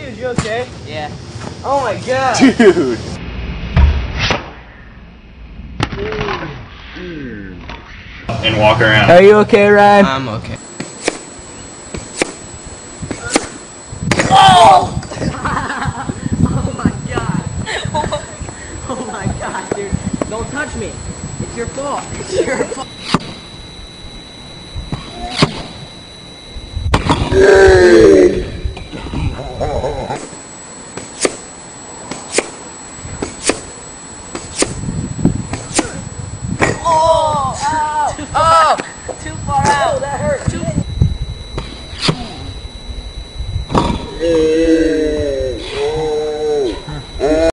Dude, you okay? Yeah. Oh my god. Dude. And walk around. Are you okay, Ryan? I'm okay. Oh! Oh my god. Oh my god, dude. Don't touch me. It's your fault. It's your fault. Oh! Ow! Oh! Too far out.